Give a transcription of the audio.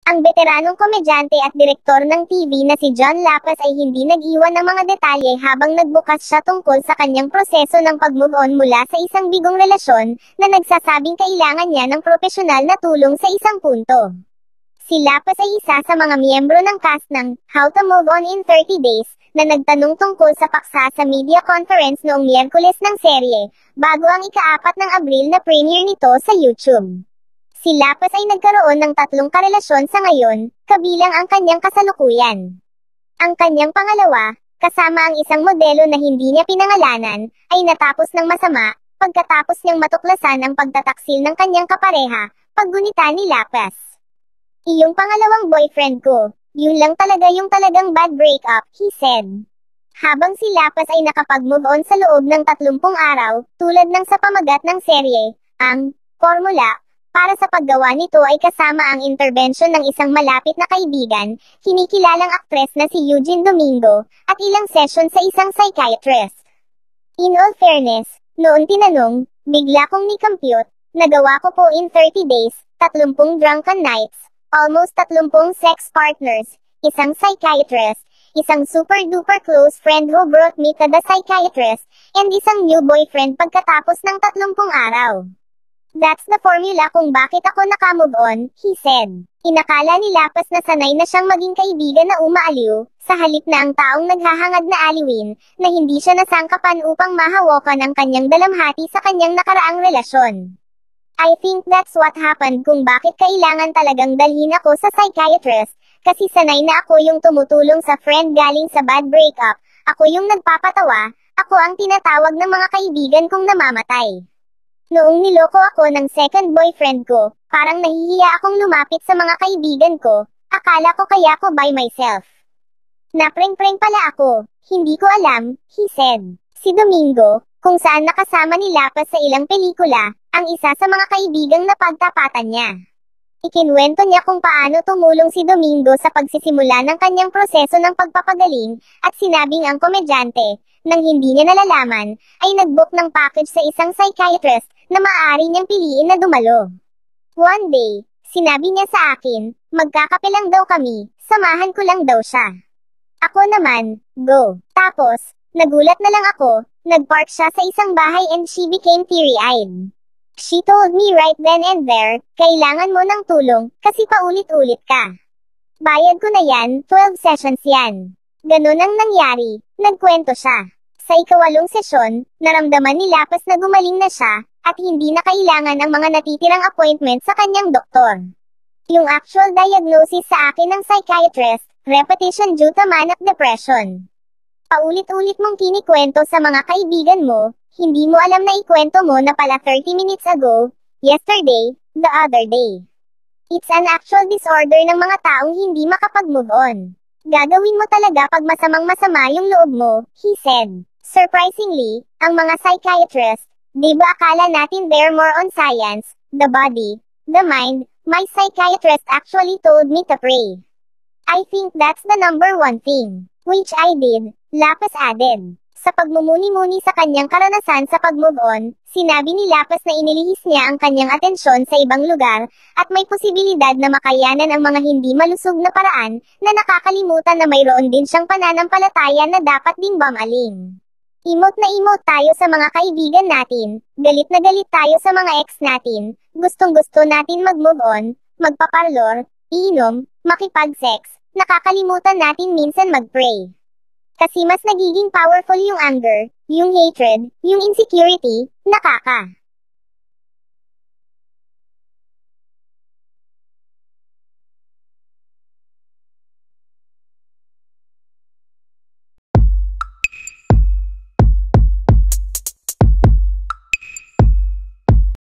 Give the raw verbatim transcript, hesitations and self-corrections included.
Ang veteranong komedyante at direktor ng T V na si John Lapaz ay hindi nag-iwan ng mga detalye habang nagbukas siya tungkol sa kanyang proseso ng pag-move on mula sa isang bigong relasyon, na nagsasabing kailangan niya ng propesyonal na tulong sa isang punto. Si Lapaz ay isa sa mga miyembro ng cast ng How to Move On in thirty days, na nagtanong tungkol sa paksa sa media conference noong Miyerkules ng serye, bago ang ikaapat ng Abril na premiere nito sa YouTube. Si Lapaz ay nagkaroon ng tatlong karelasyon sa ngayon, kabilang ang kanyang kasalukuyan. Ang kanyang pangalawa, kasama ang isang modelo na hindi niya pinangalanan, ay natapos ng masama, pagkatapos niyang matuklasan ang pagtataksil ng kanyang kapareha, paggunita ni Lapaz. "Iyong pangalawang boyfriend ko, yun lang talaga yung talagang bad breakup," he said. Habang si Lapaz ay nakapag-move on sa loob ng tatlumpung araw, tulad ng sa pamagat ng serye, ang formula para sa paggawa nito ay kasama ang intervention ng isang malapit na kaibigan, kinikilalang aktres na si Eugene Domingo, at ilang session sa isang psychiatrist. "In all fairness, noon tinanong, bigla kong ni-compute, nagawa ko po in thirty days, tatlumpung drunken nights, almost tatlumpung sex partners, isang psychiatrist, isang super-duper close friend who brought me to the psychiatrist, and isang new boyfriend pagkatapos ng tatlumpung araw. That's the formula kung bakit ako nakamove on," he said. Inakala ni Lapaz na sanay na siyang maging kaibigan na umaaliw, sa halip na ang taong naghahangad na aliwin, na hindi siya nasangkapan upang mahawakan ang kanyang dalamhati sa kanyang nakaraang relasyon. "I think that's what happened kung bakit kailangan talagang dalhin ako sa psychiatrist, kasi sanay na ako yung tumutulong sa friend galing sa bad breakup, ako yung nagpapatawa, ako ang tinatawag ng mga kaibigan kong namamatay. Noong niloko ako ng second boyfriend ko, parang nahihiya akong lumapit sa mga kaibigan ko, akala ko kaya ko by myself. Napreng-preng pala ako, hindi ko alam," he said. Si Domingo, kung saan nakasama ni Lapaz sa ilang pelikula, ang isa sa mga kaibigang napagtapatan niya. Ikinwento niya kung paano tumulong si Domingo sa pagsisimula ng kanyang proseso ng pagpapagaling, at sinabing ang komedyante, nang hindi niya nalalaman, ay nag-book ng package sa isang psychiatrist, na maaari niyang piliin na dumalo. "One day, sinabi niya sa akin, magkakape lang daw kami, samahan ko lang daw siya. Ako naman, go. Tapos, nagulat na lang ako, nag-park siya sa isang bahay and she became teary-eyed. She told me right then and there, kailangan mo ng tulong, kasi paulit-ulit ka. Bayad ko na yan, twelve sessions yan. Ganun ang nangyari," nagkwento siya. Sa ikawalong sesyon, naramdaman ni Lapaz na gumaling na siya, at hindi na kailangan ang mga natitirang appointment sa kanyang doktor. "Yung actual diagnosis sa akin ng psychiatrist, repetition due to manic depression. Paulit-ulit mong kinikwento sa mga kaibigan mo, hindi mo alam na ikwento mo na pala thirty minutes ago, yesterday, the other day. It's an actual disorder ng mga taong hindi makapag-move on. Gagawin mo talaga pag masamang masama yung loob mo," he said. Surprisingly, ang mga psychiatrists, di ba akala natin they're more on science, the body, the mind, my psychiatrist actually told me to pray. I think that's the number one thing, which I did, Lapaz added. Sa pagmumuni-muni sa kanyang karanasan sa pag-move on, sinabi ni Lapaz na inilihis niya ang kanyang atensyon sa ibang lugar, at may posibilidad na makayanan ang mga hindi malusog na paraan, na nakakalimutan na mayroon din siyang pananampalataya na dapat ding bamaling. Imot na imot tayo sa mga kaibigan natin, galit na galit tayo sa mga ex natin, gustong-gusto natin mag-move on, magpaparlor, iinom, makipag-sex, nakakalimutan natin minsan mag-pray. Kasi mas nagiging powerful yung anger, yung hatred, yung insecurity, nakaka.